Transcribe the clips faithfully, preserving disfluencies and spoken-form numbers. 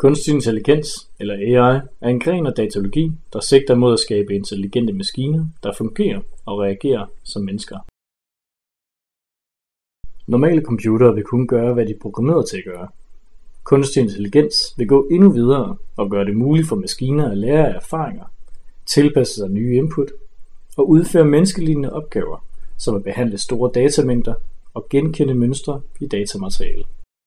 Kunstig intelligens, eller A I, er en gren af datalogi, der sigter mod at skabe intelligente maskiner, der fungerer og reagerer som mennesker. Normale computere vil kun gøre, hvad de er programmeret til at gøre. Kunstig intelligens vil gå endnu videre og gøre det muligt for maskiner at lære af erfaringer, tilpasse sig nye input og udføre menneskelignende opgaver, som at behandle store datamængder og genkende mønstre i datamateriale.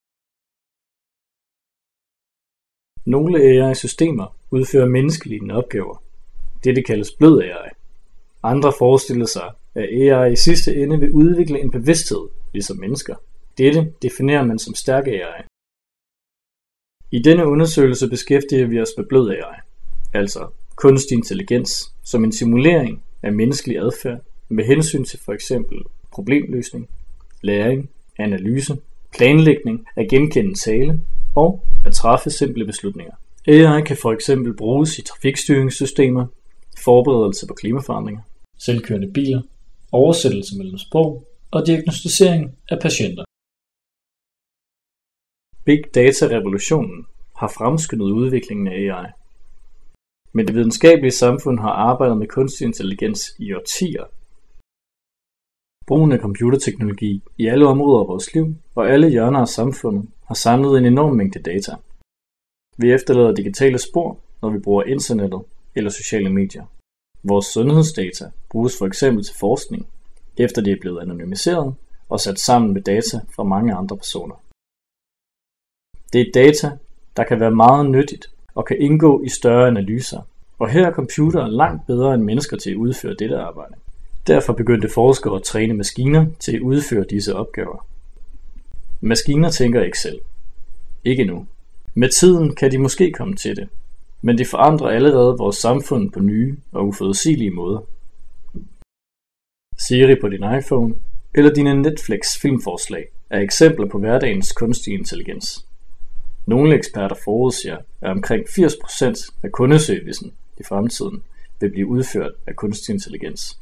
Nogle A I-systemer udfører menneskelignende opgaver. Dette kaldes blød A I. Andre forestiller sig, at A I i sidste ende vil udvikle en bevidsthed, ligesom mennesker. Dette definerer man som stærk A I. I denne undersøgelse beskæftiger vi os med blød A I, altså kunstig intelligens, som en simulering af menneskelig adfærd med hensyn til f.eks. problemløsning, læring, analyse, planlægning, at genkende tale og at træffe simple beslutninger. A I kan f.eks. bruges i trafikstyringssystemer, forberedelse på klimaforandringer, selvkørende biler, oversættelse mellem sprog og diagnosticering af patienter. Big Data-revolutionen har fremskyndet udviklingen af A I. Men det videnskabelige samfund har arbejdet med kunstig intelligens i årtier. Brugen af computerteknologi i alle områder af vores liv og alle hjørner af samfundet har samlet en enorm mængde data. Vi efterlader digitale spor, når vi bruger internettet eller sociale medier. Vores sundhedsdata bruges for eksempel til forskning, efter det er blevet anonymiseret og sat sammen med data fra mange andre personer. Det er data, der kan være meget nyttigt og kan indgå i større analyser, og her er computere langt bedre end mennesker til at udføre dette arbejde. Derfor begyndte forskere at træne maskiner til at udføre disse opgaver. Maskiner tænker ikke selv. Ikke nu. Med tiden kan de måske komme til det, men det forandrer allerede vores samfund på nye og uforudsigelige måder. Siri på din iPhone eller dine Netflix filmforslag er eksempler på hverdagens kunstig intelligens. Nogle eksperter forudsiger, at omkring firs procent af kundeservicen i fremtiden vil blive udført af kunstig intelligens.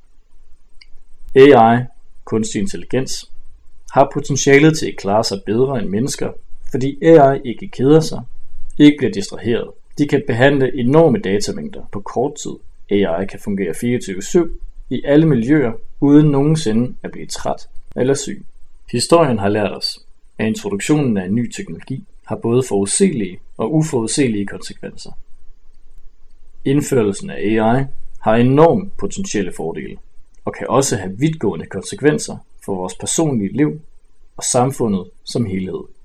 A I, kunstig intelligens, har potentialet til at klare sig bedre end mennesker, fordi A I ikke keder sig, ikke bliver distraheret. De kan behandle enorme datamængder på kort tid. A I kan fungere fireogtyve syv i alle miljøer, uden nogensinde at blive træt eller syg. Historien har lært os, at introduktionen af en ny teknologi har både forudsigelige og uforudsigelige konsekvenser. Indførelsen af A I har enormt potentielle fordele, og kan også have vidtgående konsekvenser for vores personlige liv og samfundet som helhed.